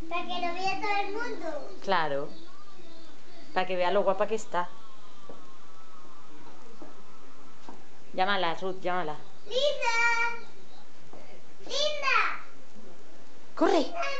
Para que lo vea todo el mundo. Claro. Para que vea lo guapa que está. Llámala, Ruth, llámala. ¡Linda! ¡Linda! ¡Corre! ¡Linda!